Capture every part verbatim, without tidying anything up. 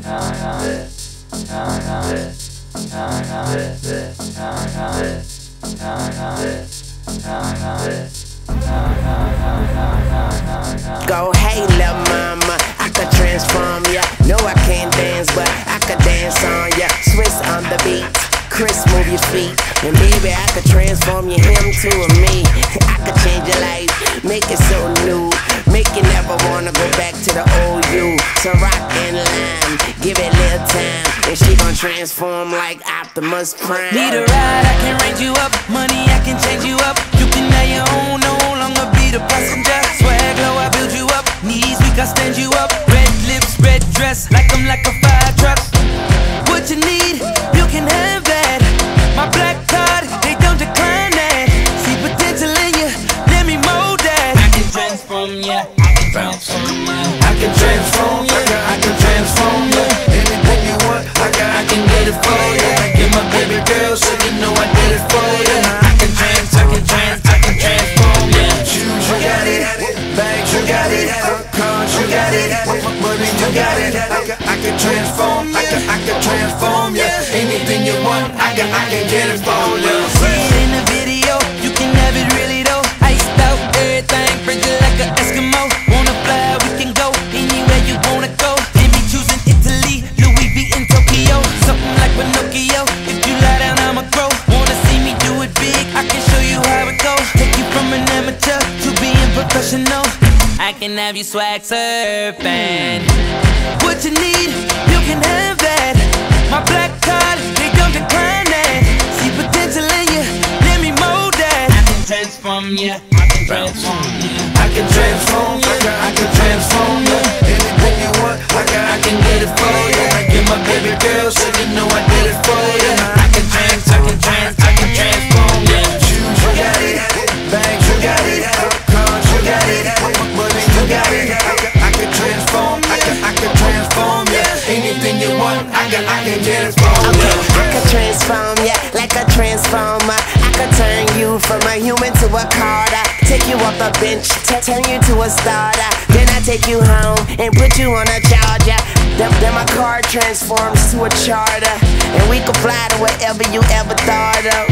Go, hey, lil' mama, I could transform ya. No, I can't dance, but I could dance on ya. Swiss on the beat, Chris, move your feet. And baby, I could transform you, him to a me. I could change your life, make it so new. Make you never wanna go back to the old you. So rock and lime, give it a little time, and she gon' transform like Optimus Prime. Need a ride, I can range you up. Money, I can change you up. You can have your own, no longer be the passenger. Swag low, I build you up. Knees weak, I stand you up. Red lips, red dress, like I'm like a fire truck. What you need, you can have that. My black card, they don't decline that. See potential in you, let me mold that. I can transform ya, I can transform ya. I can transform ya, I can transform ya. Anything you want, I can, I can get it for ya. Get my baby girl, so you know I did it for ya. I can trans, I can trans, I can transform ya. Shoes, you got it. Bags, you got it. Cars, you got it. Money, you got it. I can, I can transform, I can, I can transform ya. Anything you want, I can, I can get it for ya. See it in the video, you can have it really though. Iced out, everything, frigid like an Eskimo. Wanna fly, we can go anywhere you wanna go. Then be choosing Italy, Louis V in Tokyo. Something like Pinocchio, if you lie down I'ma grow. Wanna see me do it big, I can show you how it goes. Take you from an amateur to being professional. I can have you swag surfing. What you need, you can have that. My black card, they don't decline that. See potential in you, let me mold that. I can transform ya, I can transform ya. I can transform ya, I can transform ya. Anything you want, I can, I can get it for ya. Get my baby girl, so you know I did it for ya. I can trans, I can trans, I can transform ya. Shoes, you got it. Bags, you got it. Cars, you got it. Money, you got it. I can, I can transform, I can, I can transform ya. Anything you want, I can, I can get it for ya. Okay, I could transform ya like a transformer. I could turn you from a human to a carter. Take you off the bench, turn you to a starter. Then I take you home and put you on a charger. Then, then my car transforms to a charter, and we can fly to wherever you ever thought of.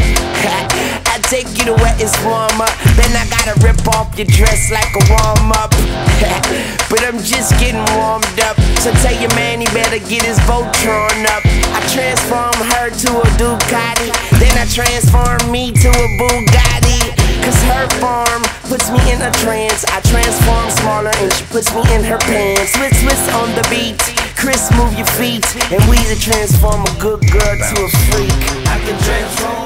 I take you to where it's warmer. Then I gotta rip off your dress like a warm-up. But I'm just getting warmed up, so tell your man he better get his Voltron up. I transform her to a Ducati, then I transform me to a Bugatti. Cause her form puts me in a trance. I transform smaller and she puts me in her pants. Swiss, Swiss on the beat, Chris, move your feet, and we to transform a good girl to a freak. I can transform